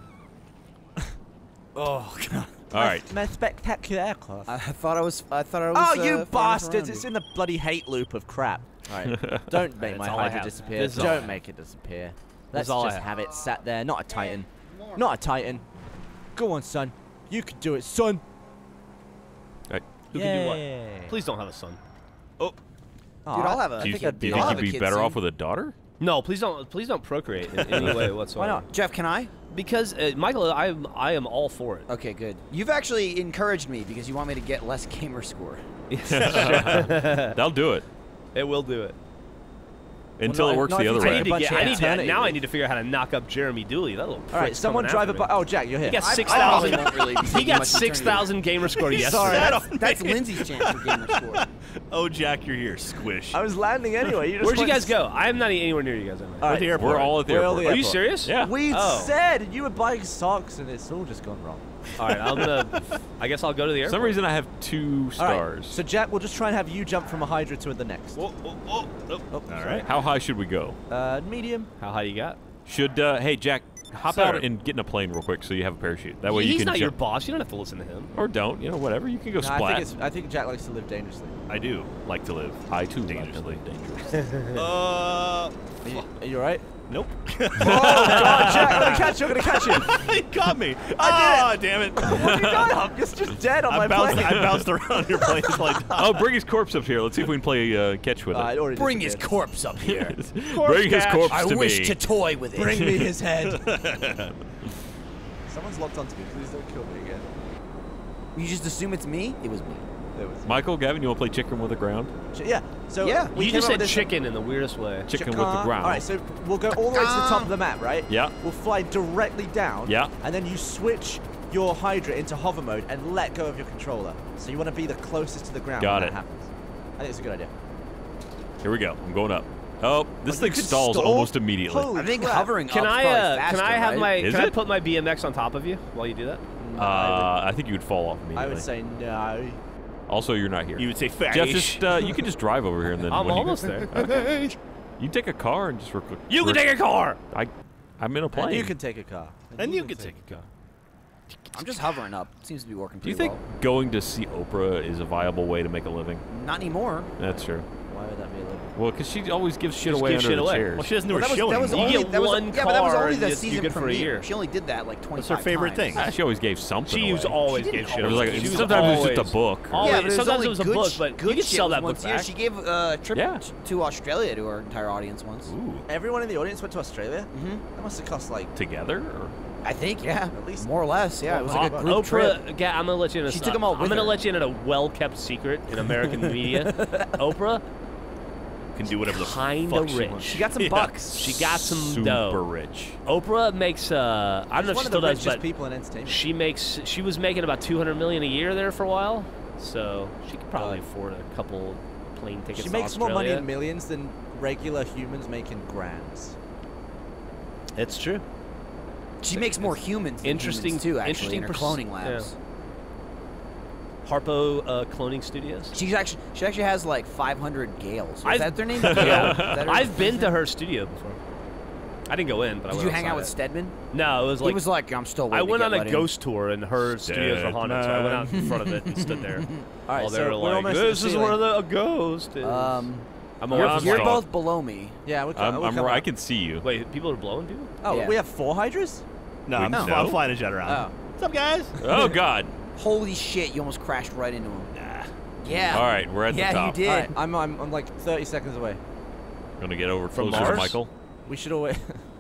Oh god.
All right.
My spectacular class.
I thought I was. I thought I was.
Oh, you
uh,
bastards! It's in the bloody hate loop of crap. Alright, don't make
That's
my
all I
Hydra
have.
disappear.
This is all I
Don't
have.
make it disappear.
This
Let's
is all I
just
have.
have it sat there. Not a Titan. Not a Titan. Go on, son. You can do it, son.
Who can do
Yay.
what? Please don't have a son.
Aw,
Dude, I'll have a.
I
Do you,
think
do
I'd
you
be
think
I'll
you'd
have a
be
kid
better
soon.
off with a daughter?
No, please don't. Please don't procreate in any way whatsoever.
Why not?
Jeff, can I?
Because uh, Michael, I am. I am all for it.
Okay, good. You've actually encouraged me because you want me to get less gamer score.
That'll do it.
It will do it.
Until
not-
it works
not
the
if
other
you
I
way.
need to
bunch
get.
of
I need to.
eternity.
Now I need to figure out how to knock up Jeremy Dooley. That little.
All right,
prick's
someone
coming
drive a
after
bike.
me.
Oh, Jack, you're here.
He got
I-
six
I probably
thousand.
won't really be
He
taking
got
much
six thousand gamer score yesterday.
That's, that's Lindsay's chance for gamer score.
Oh, Jack, you're here. Squish.
I was landing anyway. You just
Where'd you
went
guys
to-
go? I am not anywhere near you guys. Am I?
All
We're at
right,
the airport.
We're all at the
We're all
airport.
the
Are you
airport.
serious?
Yeah.
We
Oh.
said and you were buying socks, and it's all just gone wrong.
All right, I'm gonna. I guess I'll go to the
For
airport.
some reason, I have two
All right,
stars.
so Jack, we'll just try and have you jump from a Hydra to the next.
Oh, oh, oh, oh.
Oh,
All right.
How high should we go?
Uh, medium.
How high you got?
Should uh, hey Jack, hop
Sir.
out and get in a plane real quick so you have a parachute. That way you
He's
can
not your
jump.
boss. You don't have to listen to him.
Or don't, you know, whatever. You can go
No, I
splat.
think it's. I think Jack likes to live dangerously.
I do like to live.
I too
dangerously.
dangerously.
Uh,
Are you, are you alright?
nope.
Oh God, Jack! I'm gonna catch you! I'm gonna catch you!
He got me.
I
Ah, damn it.
What have you done? I'm just, just dead on
I
my
bounced,
plane.
I bounced around your plane until I died.
Oh, bring his corpse up here. Let's see if we can play uh, catch with
Uh, it
it.
already
Bring his
disappeared.
corpse up here.
Bring his
catch.
corpse
I
to
wish
me.
to toy with it.
Bring me his head. Someone's locked onto me. Please don't kill me again.
You just assume it's me? It was me.
It was,
Michael, Gavin, you want to play chicken with the ground?
yeah. So
Yeah.
we
You
came
just
up
said
with this-
chicken in the weirdest way.
Chicken
Chicken.
with the ground.
All right, so we'll go all the way to the top of the map, right?
Yeah.
We'll fly directly down.
Yeah.
And then you switch your Hydra into hover mode and let go of your controller. So you want to be the closest to the ground
Got
when
it.
that happens. I think it's a good idea.
Here we go. I'm going up. Oh, this
Oh,
thing
you could
stalls
stall?
almost immediately.
Holy
I think
crap.
hovering
Can
up's
I
probably
uh,
faster,
can I have
right?
my
Is
can I
it?
put my B M X on top of you while you do that?
No,
Uh,
I,
I think you would fall off
would,
immediately.
I would say no.
Also, you're not here.
You would say fat.
Jeff, just uh, you can just drive over here and then.
I'm
when you-
almost there.
Okay. You can take a car and just. Rec-
You can
rec-
take a car.
I, I'm in a plane.
And you can take a car.
And you could take a car.
I'm just hovering up. Seems to be working
Do you
pretty
think
well.
going to see Oprah is a viable way to make a living?
Not anymore.
That's true.
Why would that be a living?
Well, because she always gives shit
Just
away
gives
under
shit
the
away.
chairs.
Well, she doesn't do
Well,
her
that was,
show
that was
anymore.
You
only
get
that was,
one
yeah, but that was
car
only
and
the
it's- you're
season
good for a
premiere.
year.
She only did that like twenty-five
That's her favorite
times.
thing.
Ah, she always gave something
She
away.
was always
She
gave
didn't
shit.
It was
away.
like
She was
sometimes it was
always,
just a book.
Always,
Yeah, but it was
sometimes
only
it was a
good
book,
sh-
but you
good
could
shit
sell that book
once a year.
back.
She gave uh, a trip
Yeah.
t- to Australia to her entire audience once.
Ooh.
Everyone in the audience went to Australia?
Mm-hmm.
That must have cost like
Together? Or?
I think, yeah,
At least-
more or less. Yeah, it was like a
Uh,
group trip.
Oprah, yeah, I'm gonna let you in. A,
She took 'em all
I'm
with
gonna
her.
let you in a well-kept secret in American media. Oprah,
Can do whatever the
kinda
fuck she
rich.
wants.
She got some
Yeah.
bucks.
she got some
Super
dough.
rich.
Oprah makes. Uh, I don't know if
one
she
of the
still does,
richest
but
people in entertainment.
she makes. She was making about two hundred million a year there for a while, so she could probably
God.
afford a couple plane tickets.
She
to
makes more money
Australia.
in millions than regular humans make in grands.
It's true.
She makes more humans than
Interesting-
humans too, actually,
interesting
in her
pers-
cloning labs.
Harpo uh, Cloning Studios.
She's actually she actually has like five hundred Gales. Is
I've-
that their name?
Yeah.
Gale? Is that her-
I've been to her studio before. I didn't go in, but I
Did
went
you hang out
outside
with
it.
Stedman?
No, it was like
he was like, I'm still
I
waiting
went
to
on
get
a
let in.
ghost tour, and her studios were haunted, so I went out in front of it and stood there.
All right,
while they
so
were
we're
like,
almost at the
"This is where
ceiling.
the a ghost is."
Um,
I'm
you're,
around
you're
like-
both below me.
Yeah, we're, co-
I'm,
we'll
I'm,
come
I
up.
can see you.
Wait, people are blowing people?
Oh,
Yeah.
we have four Hydras?
No,
Wait,
I'm,
no?
I'm flying a jet around.
Oh.
What's up, guys?
Oh, God.
Holy shit! You almost crashed right into him.
Nah.
Yeah.
All right, we're at
yeah,
the top.
you did.
All right, I'm, I'm, I'm like thirty seconds away.
Gonna get over
From
closer to
Mars?
Michael.
We should always...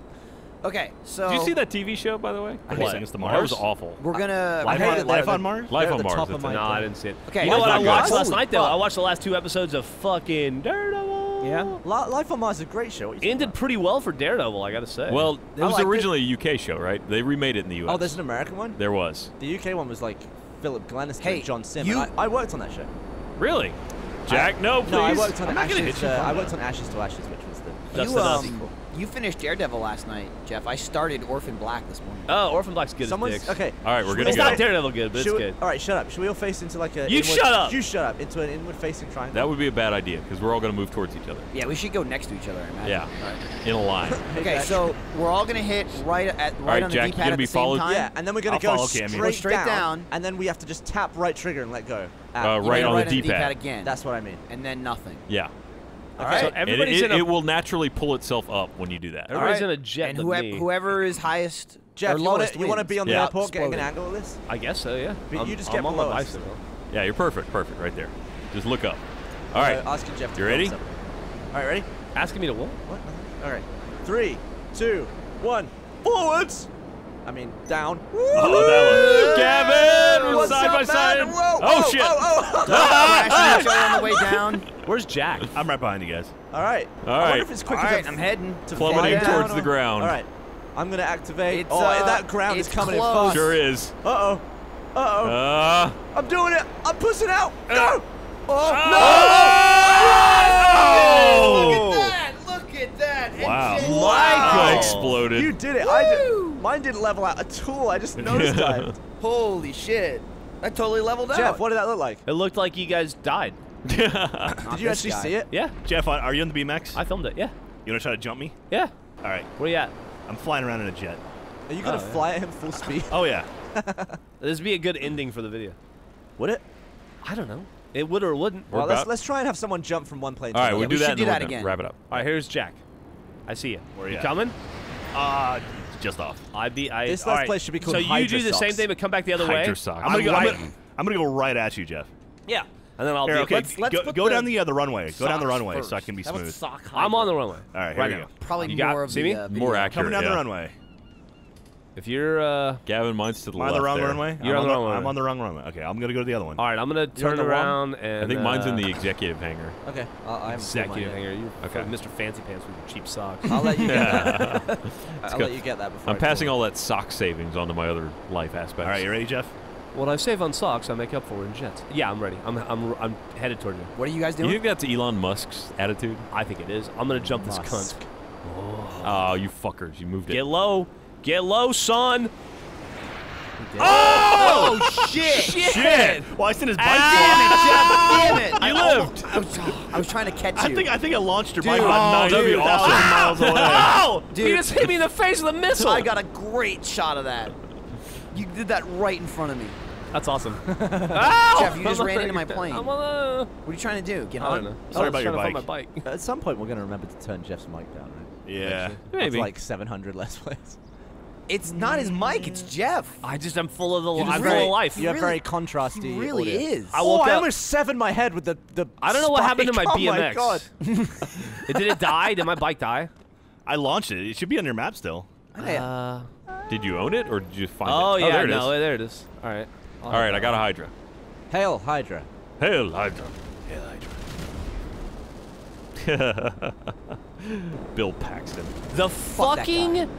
Okay, so
Did you see that T V show, by the way?
thirty seconds to
That was
Mars?
awful.
we're gonna.
Life,
I
on,
hated
life
that.
on Mars?
Life
They're
on
at the
Mars.
top
that's
of
it.
my
No,
thing.
I didn't see it.
Okay,
You know what I
Life on
watched
Mars.
last
Holy
night, though?
fuck.
I watched the last two episodes of fucking Daredevil.
Yeah.
La- Life on Mars is a great show. What are you
Ended
talking
pretty well for Daredevil, I gotta say.
Well, it
I
was
liked it.
originally a U K show, right? They remade it in the U S.
about? Oh, there's an American one?
There was.
The U K one was like Philip Glenister
Hey,
and John Sim.
you-
and I, I worked on that show.
Really? Jack, no, please.
No, I worked on
I'm not gonna
Ashes.
hit you
Uh,
from
I
that.
worked on Ashes to Ashes, which was the
That's
You
the
um,
sequel.
you finished Daredevil last night, Jeff. I started Orphan Black this morning.
Oh, Orphan Black's good
Someone's
as dicks.
okay.
All right, we're
Should
gonna
we
It's
go.
not Daredevil good, but it's
Should we-
good.
all right, shut up. Should we all face into like a?
You
inward-
shut up!
You shut up into an inward-facing triangle.
That would be a bad idea because we're all gonna move towards each other.
Yeah, we should go next to each other. I imagine.
Yeah.
All right.
In a line.
Hey,
Okay,
Jack.
so we're all gonna hit right at right
right,
on the
Jack, you
D-pad
gonna
at
be
the same
followed?
time.
yeah, and then we're gonna
I'll
go
follow
straight,
Cammy.
Go straight
down,
down.
and then we have to just tap right trigger and let go.
Uh,
Out.
You
right
hit
on
right
the D-pad.
again.
That's what I mean.
and then nothing.
Yeah.
All
Okay.
right.
So
It,
everybody's
it,
in a
it will naturally pull itself up when you do that.
Everybody's
All
in a jet
and
but
whoever,
me.
whoever is highest
Jeff,
or
you want
lowest
to you want to
wins.
be on the
Yeah.
airport getting an
Exploding.
angle of this?
I guess so, yeah.
But
I'm,
you just
I'm
get
on my
below us.
bicycle.
Yeah, you're perfect. Perfect right there. Just look up. All right.
Uh, asking Jeff. To
You
film
ready?
something. All right, ready?
Asking me to what?
What? All right. Three, two, one. Forwards. I mean, down.
Oh, that was Gavin! We're
What's
side
up,
by
man?
side.
Whoa,
oh,
whoa,
shit.
Oh, oh.
Crashing each other on the way down.
Where's Jack?
I'm right behind you guys.
All right.
All
I
right.
wonder if it's
All
quicker
right,
to,
I'm heading.
to
Plummeting
fly down
towards the
or-
ground.
All right. I'm gonna activate.
It's,
oh,
uh,
that ground is
it's
coming
close.
in fast.
Sure is.
Uh oh. Uh oh.
Uh,
I'm doing it. I'm pushing out.
Uh.
No. Oh
oh!
Look at that! Look at that!
Wow.
Engine
I
wow.
exploded.
You did it. I did. Mine didn't level out at all. I just nosedived.
Holy shit! I totally leveled out.
Jeff, what did that look like?
It looked like you guys died.
Did you actually see it?
Yeah,
Jeff, are you on the B M X?
I filmed it. Yeah,
You want to try to jump me?
yeah.
All right.
Where you at?
I'm flying around in a jet.
Are you gonna
Oh, yeah.
fly at him full speed?
Oh, yeah.
This would be a good ending for the video.
Would it?
I don't know. It would or wouldn't.
We're
Well, let's
about-
let's try and have someone jump from one plane.
All
to
right,
another.
we'll do
we
that
should
and
do
then
that
we're gonna
again.
wrap it up.
All right, here's Jack. I see you.
Where
you
you at?
coming?
Uh, just off.
I be. I.
This
all
last
right.
place should be called
So you
Hydra
do the same
Socks.
thing, but come back the other way.
Hydra socks.
I'm gonna, go,
right.
I'm, gonna, I'm gonna go right at you, Jeff.
Yeah. And then I'll
Here,
be.
okay,
let's- let's
go,
put
go
the
down the other runway. Go down the
socks
runway
first.
so I can be
That was
smooth.
sock
I'm on the runway.
All right, here
right
we
now.
go.
Probably
You got-
more of
see
the
me?
uh,
More
video.
accurate.
Coming down
yeah.
the runway.
If you're, uh...
Gavin, mine's to the
Am I
left
on the wrong
there.
runway?
You're
I'm
on the
on
wrong
I'm
runway.
on the wrong runway. Okay, I'm gonna go to the other one.
All right, I'm gonna turn
the
around and.
I think mine's in
uh,
the executive hangar.
Okay, I'll, I'm
executive hangar. You
Okay.
okay. Mister Fancy Pants with your cheap socks.
I'll let you get that.
Let's
I'll
go.
let you get that before
I'm
I
passing
call
all that sock savings onto my other life aspects.
All right, you ready, Jeff?
What I save on socks, I make up for in jets. Yeah, I'm ready. I'm I'm I'm headed toward you.
What are you guys
You
doing?
think that's Elon Musk's attitude?
I think it is. I'm gonna jump this
Musk.
cunt.
Oh, you fuckers! You moved it.
Get low, get low, son.
Oh, shit!
Shit!
Well, I sent his bike.
Ah!
Damn it! Jeff, damn it!
You
I
lived.
almost- I was, I was trying to catch
I
you.
think I think I launched your
Dude,
bike
oh,
about
that'd be
ninety thousand
awesome.
miles away.
Ow!
Dude.
You just hit me in the face with a missile.
I got a great shot of that. You did that right in front of me.
That's awesome. Ow!
Jeff, you just
I'm
ran
on
into my
the-
plane.
I'm on the.
What are you trying to do? Get
I
on?
don't know.
Sorry
I was
about your
trying to find
bike.
my bike.
At some point, we're going to remember to turn Jeff's mic down, right?
Yeah.
That's
Maybe.
like seven hundred less plays.
It's not his mic. It's Jeff.
I just am full of the.
You're just
I'm
very-
full of life.
You have
really-
very contrasty.
He really
audio.
is.
I
Oh,
woke
I
up-
almost severed my head with the the.
I don't know what happened to my
spike.
B M X.
Oh my god!
Did it die? Did my bike die?
I launched it. It should be on your map still.
Hey,
Uh,
Did you own it or did you find
oh
it?
yeah,
there it
no,
is.
there it is. All right.
All right, I got a Hydra.
Hail Hydra.
Hail Hydra. Bill Paxton.
The
Fuck that
fucking
guy.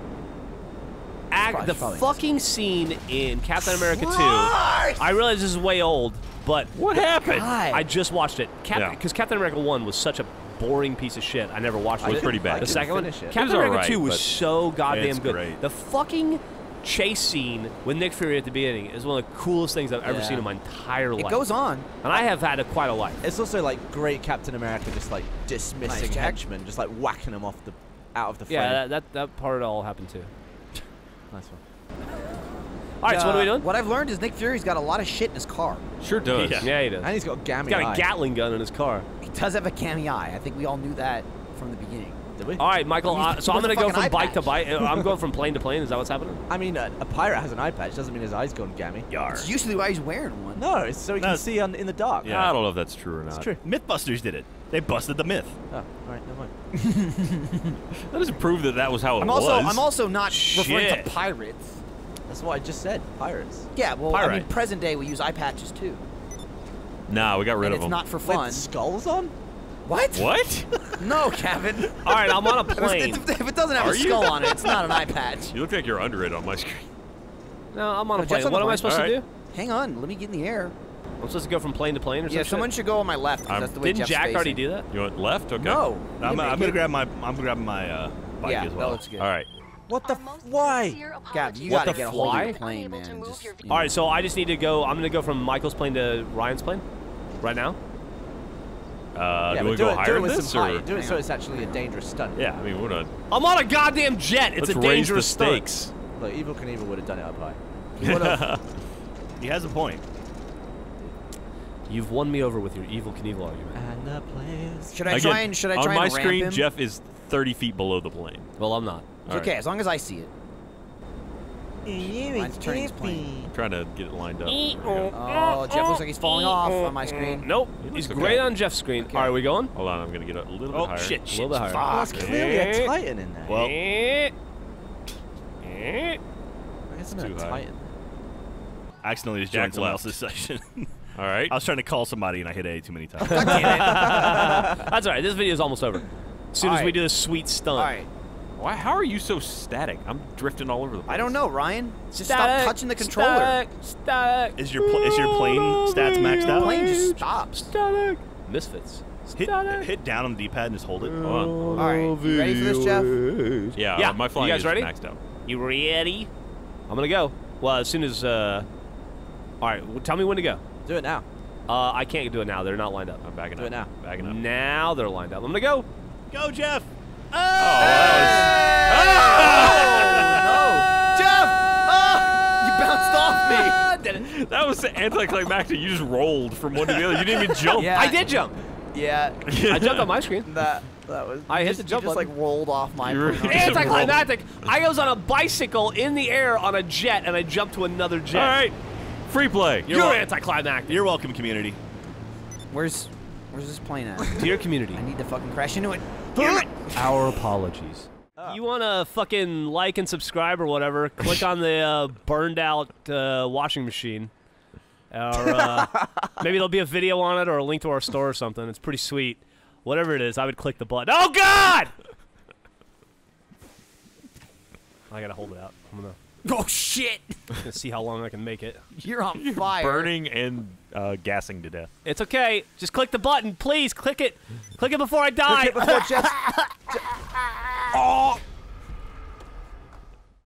act,
Probably-
the
probably
fucking scene in Captain America two. I realize this is way old, but
What happened?
God.
I just watched it.
Yeah.
Because Captain America one was such a boring piece of shit. I never watched
It was
it.
pretty bad.
I
The
didn't
second one,
finish it.
It
Captain
was
America
alright,
two was
but-
so goddamn
It's
good.
great.
The fucking chase scene with Nick Fury at the beginning is one of the coolest things I've ever
Yeah.
seen in my entire life.
it goes on.
and I have had a, quite a life.
It's also like great Captain America, just like dismissing
Nice, Jack.
henchmen, just like whacking them off the out of the frame.
Yeah, that, that that part all happened too.
Nice one.
All right, so what are we
Uh,
doing?
What I've learned is Nick Fury's got a lot of shit in his car.
Sure does.
Yeah.
Yeah, he does.
And he's got a gammy
He's got
eye.
a Gatling gun in his car.
He does have a cammy eye. I think we all knew that from the beginning.
Did we?
All right, Michael.
He's-
Uh, so
he
I'm
wears
gonna
a
go
fucking
from
eye
bike to
patch.
bike. Uh, I'm going from plane to plane. Is that what's happening?
I mean, a, a pirate has an eye patch. Doesn't mean his eye's gone gammy.
Yar.
It's usually why he's wearing one.
No, it's so he
No,
can
it's-
see on, in the dark.
Yeah.
I don't know if that's true or not.
It's true.
Mythbusters did it. They busted the myth.
Oh, all right, never mind.
That doesn't prove that that was how it
I'm
was.
also I'm also not referring
Shit.
to pirates.
That's what I just said. Pirates.
Yeah, well, I mean,
Pirate.
present day we use eye patches too,
Nah, we got rid
and
of
it's
them.
not for fun.
With skulls on?
What?
What?
No, Kevin.
All right, I'm on a
If it's-
plane.
If it doesn't have
Are
a
you?
skull on it, it's not an eye patch.
You look like you're under it on my screen.
No, I'm on a
No, Jeff's
plane.
on
What
the
am I
plane.
supposed
All
to
right.
do?
Hang on, let me get in the air.
I'm supposed to go from plane to plane or
Yeah,
something?
someone should go on my left. 'cause
I'm-
that's the way
Didn't
Jeff's
Jack already
facing.
do that?
You went left? Okay.
No.
I'm,
You
I'm
make
gonna
it.
grab my I'm grabbing my uh, bike
Yeah,
as
that
well.
looks good.
All right.
What the?
Our
F-
most
why?
sincere
Gab, you
apologies.
What
gotta
the
get a hold of
fly?
your plane,
Unable to
man.
move
Just,
your
you
All
know.
right, so I just need to go. I'm gonna go from Michael's plane to Ryan's plane, right now.
Uh,
yeah,
do
but
we
do
go
it,
higher
do it
than
with
this,
some
or
height. Do it so it's actually a dangerous stunt.
yeah? I mean, we're not.
I'm on a goddamn jet. It's
Let's
a
raise
dangerous
the
stunt.
stakes.
Look, Evil Knievel would have done it up high.
He would've-
He has a point.
You've won me over with your evil Knievel argument.
And the players.
should I
Again,
try and should I
on
try
my
and ramp
screen,
him?
Jeff is thirty feet below the plane.
Well, I'm not.
It's
All
okay,
right.
as long as I see it. Mine's turning his plane.
I'm trying to get it lined up. There we go.
Oh, Jeff looks like he's falling off on my screen.
Nope.
He
He's
looks
great
okay.
on Jeff's screen.
Okay.
All right, we going?
Hold on, I'm gonna get a little bit
Oh
higher.
shit!
A
shit,
little bit higher.
Oh,
fuck.
that's clearly a Titan in there.
Well,
Eh. Eh.
Why isn't
too
it a
high.
Titan?
I accidentally just
Jack
joined someone
left.
else's section.
All right.
I was trying to call somebody and I hit A too many times.
That's all right. This video is almost over. As soon
All
as we
right.
do this sweet stunt.
All right.
Why? How are you so static? I'm drifting all over the place.
I don't know, Ryan. Just stop
Static,
touching the controller.
Static, static.
Is your pl- is your plane stats maxed
The
out?
plane just stops.
Static. Misfits.
Hit,
Static.
hit down on the D-pad and just hold it.
Hold on.
All right, you ready for this, Jeff?
Yeah,
Yeah,
uh, my
you
flying
guys
is
ready?
maxed out.
You ready? I'm gonna go. Well, as soon as. Uh, all right. Well, tell me when to go.
Do it now.
Uh, I can't do it now. They're not lined up.
I'm backing
Do
up.
it now.
Backing up.
Now they're lined up. I'm gonna go.
Go, Jeff!
Oh, that
No, Jeff! Ah, you bounced off me.
Ah, did it.
was, that was anticlimactic. You just rolled from one to the other. You didn't even jump.
Yeah.
I did jump.
Yeah,
I jumped on my screen.
that that was.
I
you
hit
just,
the jump
you just
button.
like rolled off my.
You're-
plane.
Anticlimactic. I was on a bicycle in the air on a jet, and I jumped to another jet.
All right. Free play.
You're,
wel-
anticlimactic.
You're welcome, community.
Where's Where's this plane at?
Dear community,
I need to fucking crash into it.
our apologies.
Uh,
you want to fucking like and subscribe or whatever, click on the uh, burned out uh, washing machine. Or uh, maybe there'll be a video on it or a link to our store or something. It's pretty sweet. Whatever it is, I would click the button. Oh, God! I got to hold it out. I'm going to...
Oh, shit!
Let's see how long I can make it.
You're on fire.
Burning and uh, gassing to death.
It's okay. Just click the button, please. Click it. Click it before I die.
Click it before Jess.
Oh!